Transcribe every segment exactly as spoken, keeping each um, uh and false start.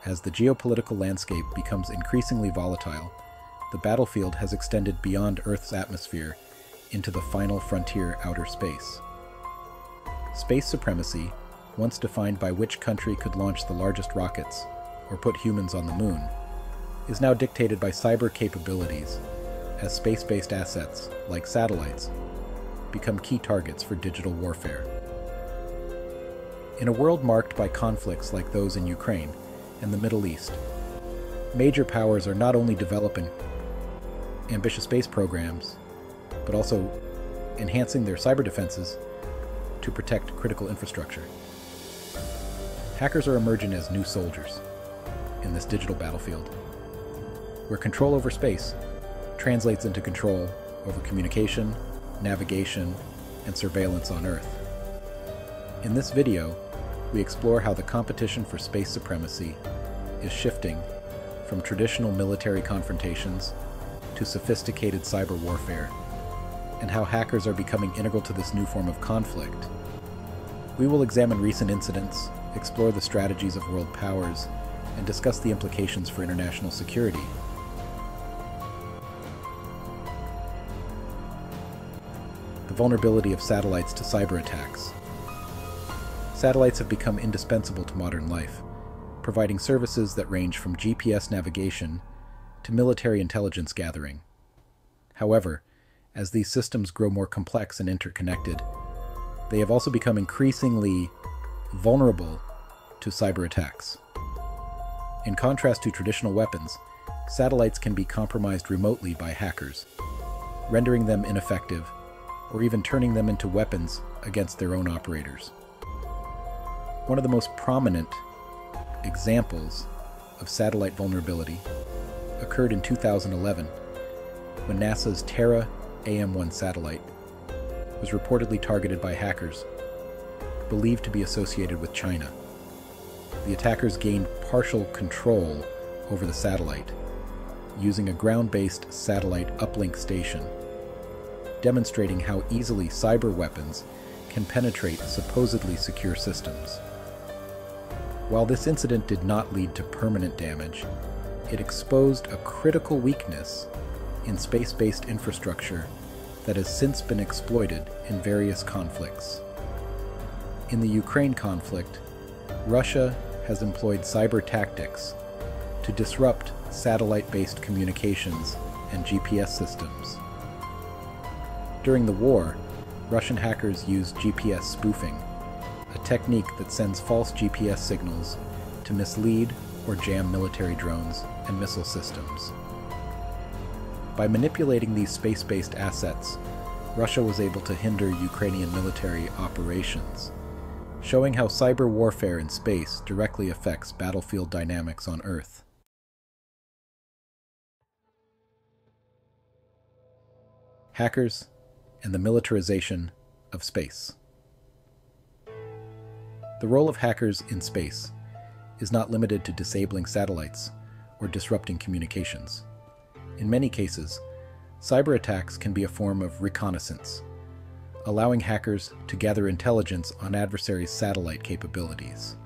As the geopolitical landscape becomes increasingly volatile, the battlefield has extended beyond Earth's atmosphere into the final frontier, outer space. Space supremacy, once defined by which country could launch the largest rockets or put humans on the moon, is now dictated by cyber capabilities as space-based assets, like satellites, become key targets for digital warfare. In a world marked by conflicts like those in Ukraine and the Middle East, major powers are not only developing ambitious space programs, but also enhancing their cyber defenses to protect critical infrastructure. Hackers are emerging as new soldiers in this digital battlefield, where control over space translates into control over communication, navigation, and surveillance on Earth. In this video, we explore how the competition for space supremacy is shifting from traditional military confrontations to sophisticated cyber warfare, and how hackers are becoming integral to this new form of conflict. We will examine recent incidents, explore the strategies of world powers, and discuss the implications for international security. The vulnerability of satellites to cyber attacks. Satellites have become indispensable to modern life, providing services that range from G P S navigation to military intelligence gathering. However, as these systems grow more complex and interconnected, they have also become increasingly vulnerable to cyber attacks. In contrast to traditional weapons, satellites can be compromised remotely by hackers, rendering them ineffective or even turning them into weapons against their own operators. One of the most prominent examples of satellite vulnerability occurred in two thousand eleven when NASA's Terra A M one satellite was reportedly targeted by hackers believed to be associated with China. The attackers gained partial control over the satellite using a ground-based satellite uplink station, demonstrating how easily cyber weapons can penetrate supposedly secure systems. While this incident did not lead to permanent damage, it exposed a critical weakness in space-based infrastructure that has since been exploited in various conflicts. In the Ukraine conflict, Russia has employed cyber tactics to disrupt satellite-based communications and G P S systems. During the war, Russian hackers used G P S spoofing, a technique that sends false G P S signals to mislead or jam military drones and missile systems. By manipulating these space-based assets, Russia was able to hinder Ukrainian military operations, showing how cyber warfare in space directly affects battlefield dynamics on Earth. Hackers and the militarization of space. The role of hackers in space is not limited to disabling satellites or disrupting communications. In many cases, cyber attacks can be a form of reconnaissance, allowing hackers to gather intelligence on adversaries' satellite capabilities.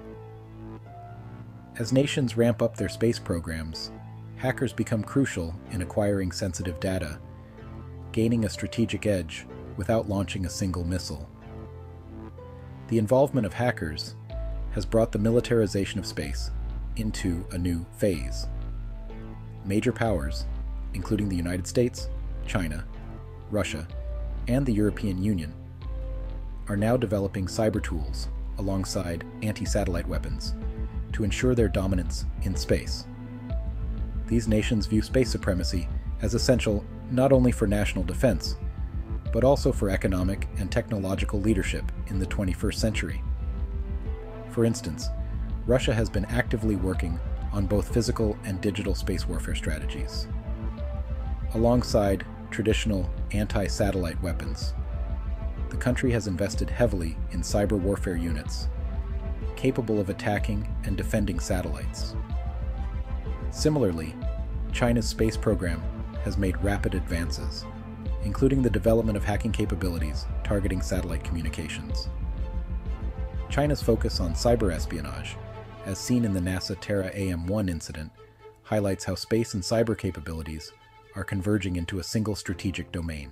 As nations ramp up their space programs, hackers become crucial in acquiring sensitive data, gaining a strategic edge without launching a single missile. The involvement of hackers has brought the militarization of space into a new phase. Major powers, including the United States, China, Russia, and the European Union, are now developing cyber tools alongside anti-satellite weapons to ensure their dominance in space. These nations view space supremacy as essential not only for national defense, but also for economic and technological leadership in the twenty-first century. For instance, Russia has been actively working on both physical and digital space warfare strategies. Alongside traditional anti-satellite weapons, the country has invested heavily in cyber warfare units capable of attacking and defending satellites. Similarly, China's space program has made rapid advances, including the development of hacking capabilities targeting satellite communications. China's focus on cyber espionage as seen in the NASA Terra A M one incident, highlights how space and cyber capabilities are converging into a single strategic domain.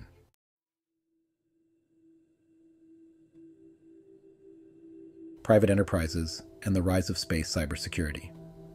Private enterprises and the rise of space cybersecurity.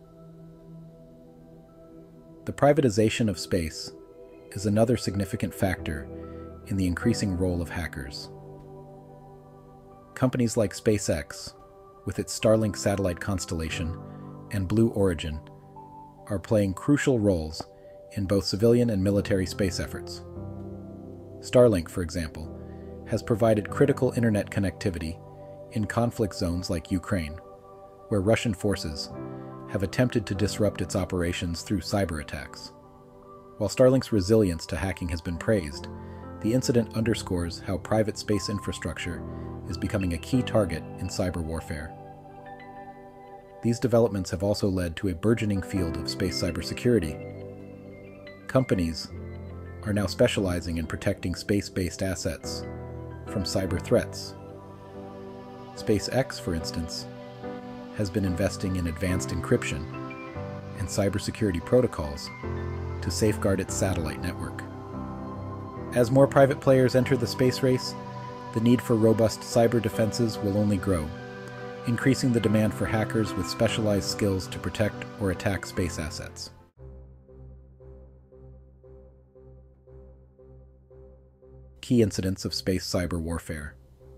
The privatization of space is another significant factor in the increasing role of hackers. Companies like SpaceX, with its Starlink satellite constellation, and Blue Origin, are playing crucial roles in both civilian and military space efforts. Starlink, for example, has provided critical internet connectivity in conflict zones like Ukraine, where Russian forces have attempted to disrupt its operations through cyberattacks. While Starlink's resilience to hacking has been praised, the incident underscores how private space infrastructure is becoming a key target in cyber warfare. These developments have also led to a burgeoning field of space cybersecurity. Companies are now specializing in protecting space-based assets from cyber threats. SpaceX, for instance, has been investing in advanced encryption and cybersecurity protocols to safeguard its satellite network. As more private players enter the space race, the need for robust cyber defenses will only grow, increasing the demand for hackers with specialized skills to protect or attack space assets. Key incidents of space cyber warfare.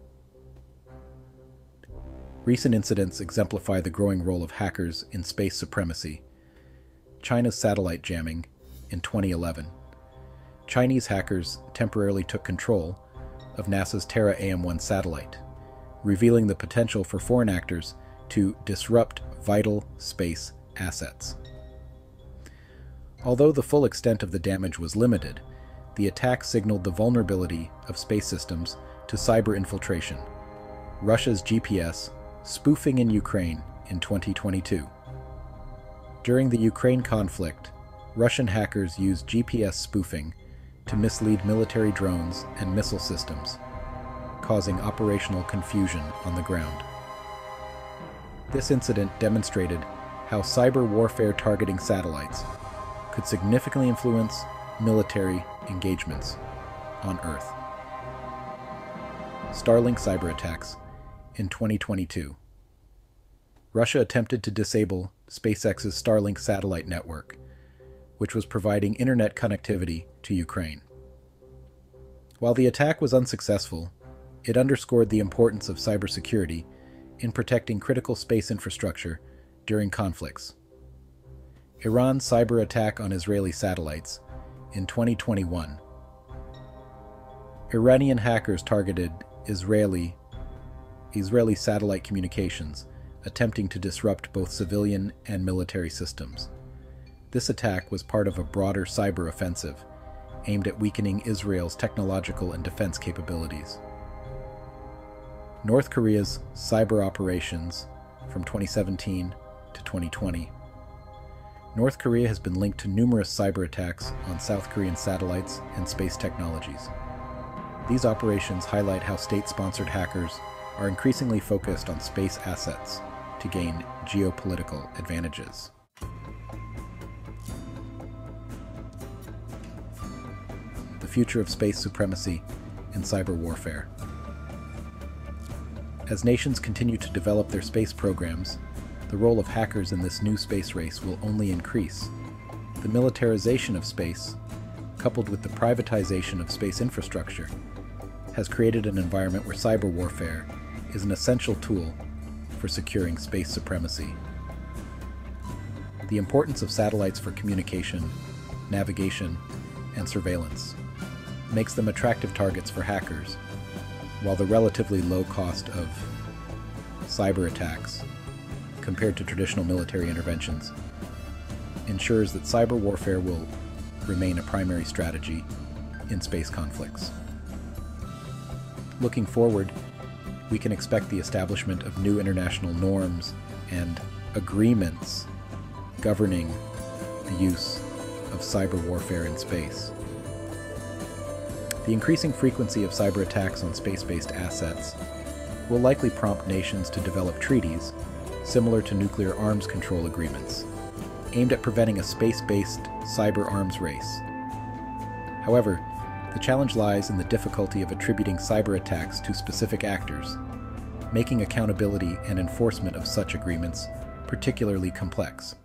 Recent incidents exemplify the growing role of hackers in space supremacy. China's satellite jamming in twenty eleven. Chinese hackers temporarily took control of NASA's Terra A M one satellite, revealing the potential for foreign actors to disrupt vital space assets. Although the full extent of the damage was limited, the attack signaled the vulnerability of space systems to cyber infiltration. Russia's G P S spoofing in Ukraine in twenty twenty-two. During the Ukraine conflict, Russian hackers used G P S spoofing to mislead military drones and missile systems, causing operational confusion on the ground. This incident demonstrated how cyber warfare targeting satellites could significantly influence military engagements on Earth. Starlink cyberattacks in twenty twenty-two. Russia attempted to disable SpaceX's Starlink satellite network, which was providing internet connectivity to Ukraine. While the attack was unsuccessful, it underscored the importance of cybersecurity in protecting critical space infrastructure during conflicts. Iran's cyber attack on Israeli satellites in twenty twenty-one. Iranian hackers targeted Israeli, Israeli satellite communications, attempting to disrupt both civilian and military systems. This attack was part of a broader cyber offensive aimed at weakening Israel's technological and defense capabilities. North Korea's cyber operations from twenty seventeen to twenty twenty. North Korea has been linked to numerous cyber attacks on South Korean satellites and space technologies. These operations highlight how state-sponsored hackers are increasingly focused on space assets to gain geopolitical advantages. The future of space supremacy and cyber warfare. As nations continue to develop their space programs, the role of hackers in this new space race will only increase. The militarization of space, coupled with the privatization of space infrastructure, has created an environment where cyber warfare is an essential tool for securing space supremacy. The importance of satellites for communication, navigation, and surveillance makes them attractive targets for hackers, while the relatively low cost of cyber attacks compared to traditional military interventions ensures that cyber warfare will remain a primary strategy in space conflicts. Looking forward, we can expect the establishment of new international norms and agreements governing the use of cyber warfare in space. The increasing frequency of cyber attacks on space-based assets will likely prompt nations to develop treaties similar to nuclear arms control agreements, aimed at preventing a space-based cyber arms race. However, the challenge lies in the difficulty of attributing cyber attacks to specific actors, making accountability and enforcement of such agreements particularly complex.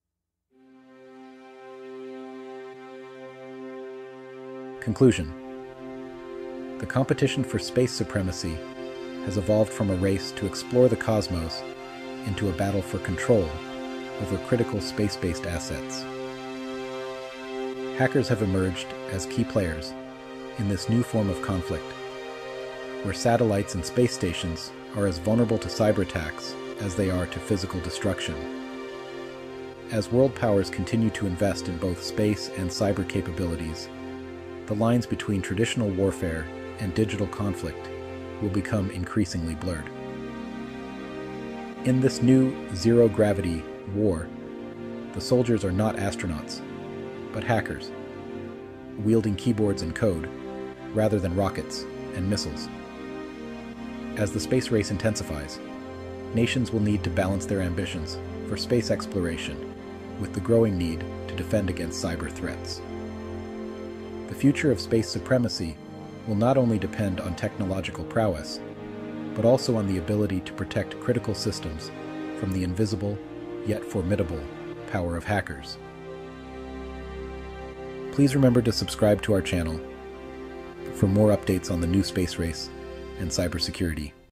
Conclusion. The competition for space supremacy has evolved from a race to explore the cosmos into a battle for control over critical space-based assets. Hackers have emerged as key players in this new form of conflict, where satellites and space stations are as vulnerable to cyber attacks as they are to physical destruction. As world powers continue to invest in both space and cyber capabilities, the lines between traditional warfare and digital conflict will become increasingly blurred. In this new zero-gravity war, the soldiers are not astronauts, but hackers, wielding keyboards and code rather than rockets and missiles. As the space race intensifies, nations will need to balance their ambitions for space exploration with the growing need to defend against cyber threats. The future of space supremacy will not only depend on technological prowess, but also on the ability to protect critical systems from the invisible, yet formidable, power of hackers. Please remember to subscribe to our channel for more updates on the new space race and cybersecurity.